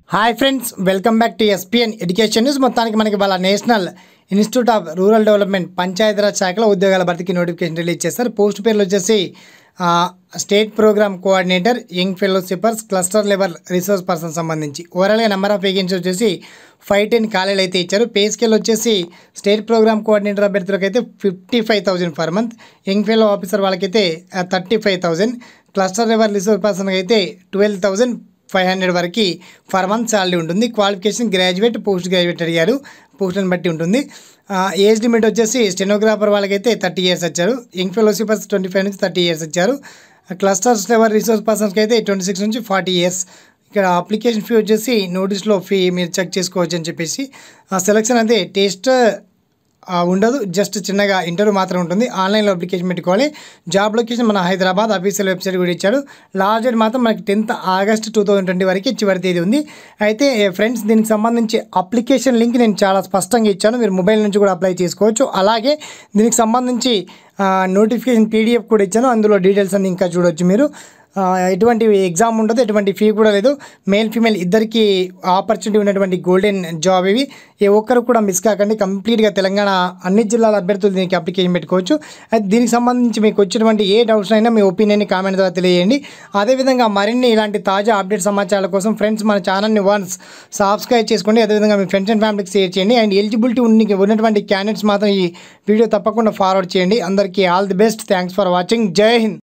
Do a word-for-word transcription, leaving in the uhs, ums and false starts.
Hi friends, welcome back to SPN education news. మొత్తానికి మనకి వాళ్ళ national institute of rural development Panchayati శాఖలో ఉద్యోగాల భర్తీకి నోటిఫికేషన్ రిలీజ్ చేస్తారు. పోస్ట్ పేర్లు వచ్చేసి state programme coordinator, young fellowshippers, cluster level resource person సంబంధించి ఓవరాల్గా నెంబర్ ఆఫ్ వేకెన్సీ వచ్చేసి ఫైవ్ టెన్ ఖాళీలు అయితే ఇచ్చారు. పే స్కేల్ వచ్చేసి స్టేట్ ప్రోగ్రామ్ కోఆర్డినేటర్ అభ్యర్థులకు అయితే fifty five thousand per month, young fellow officer వాళ్ళకైతే thirty five thousand, cluster level resource పర్సన్కి అయితే ట్వెల్వ్ థౌసండ్ ఫైవ్ హండ్రెడ్ వరకు పర్ మంత్ శాలరీ ఉంటుంది. క్వాలిఫికేషన్ గ్రాడ్యుయేట్, పోస్ట్ గ్రాడ్యుయేట్ అడిగారు, పోస్టులను బట్టి ఉంటుంది. ఏజ్ లిమిట్ వచ్చేసి స్టెనోగ్రాఫర్ వాళ్ళకైతే థర్టీ ఇయర్స్ వచ్చారు, యంగ్ ఫెలోషిప్పర్స్ ట్వంటీ ఫైవ్ నుంచి థర్టీ ఇయర్స్ వచ్చారు, క్లస్టర్స్ లెవెల్ రిసోర్స్ పర్సన్స్కి అయితే ట్వంటీ సిక్స్ నుంచి ఫార్టీ ఇయర్స్. ఇక్కడ అప్లికేషన్ ఫీ వచ్చేసి నోటీస్లో ఫీ మీరు చెక్ చేసుకోవచ్చు అని చెప్పేసి. సెలక్షన్ అయితే టెస్ట్ ఉండదు, జస్ట్ చిన్నగా ఇంటర్వ్యూ మాత్రం ఉంటుంది. ఆన్లైన్లో అప్లికేషన్ పెట్టుకోవాలి. జాబ్ లొకేషన్ మన హైదరాబాద్ అఫీషియల్ వెబ్సైట్ కూడా ఇచ్చాడు. లాస్ట్ డేట్ మాత్రం మనకి tenth August two thousand twenty వరకు చివరి తేదీ ఉంది. అయితే ఫ్రెండ్స్, దీనికి సంబంధించి అప్లికేషన్ లింక్ నేను చాలా స్పష్టంగా ఇచ్చాను, మీరు మొబైల్ నుంచి కూడా అప్లై చేసుకోవచ్చు. అలాగే దీనికి సంబంధించి నోటిఫికేషన్ పీడిఎఫ్ కూడా ఇచ్చాను, అందులో డీటెయిల్స్ అన్ని ఇంకా చూడవచ్చు మీరు. ఎటువంటి ఎగ్జామ్ ఉండదు, ఎటువంటి ఫీ కూడా లేదు. మేల్ ఫీమేల్ ఇద్దరికి ఆపర్చునిటీ ఉన్నటువంటి గోల్డెన్ జాబ్ ఇవి. ఏ ఒక్కరు కూడా మిస్ కాకండి. కంప్లీట్గా తెలంగాణ అన్ని జిల్లాల అభ్యర్థులు దీనికి అప్లికేషన్ పెట్టుకోవచ్చు. అయితే దీనికి సంబంధించి మీకు వచ్చినటువంటి ఏ డౌట్స్ అయినా మీ ఒపీనియన్ని కామెంట్ ద్వారా తెలియజేయండి. అదేవిధంగా మరిన్ని ఇలాంటి తాజా అప్డేట్ సమాచారాల కోసం ఫ్రెండ్స్ మన ఛానల్ని వన్స్ సబ్స్క్రైబ్ చేసుకోండి. అదేవిధంగా మీ ఫ్రెండ్స్ అండ్ ఫ్యామిలీకి షేర్ చేయండి. అండ్ ఎలిజిబిలిటీ ఉన్న ఉన్నటువంటి క్యాండిడేట్స్ మాత్రం ఈ వీడియో తప్పకుండా ఫార్వర్డ్ చేయండి. అందరికీ all the best. Thanks for watching. జై హింద్.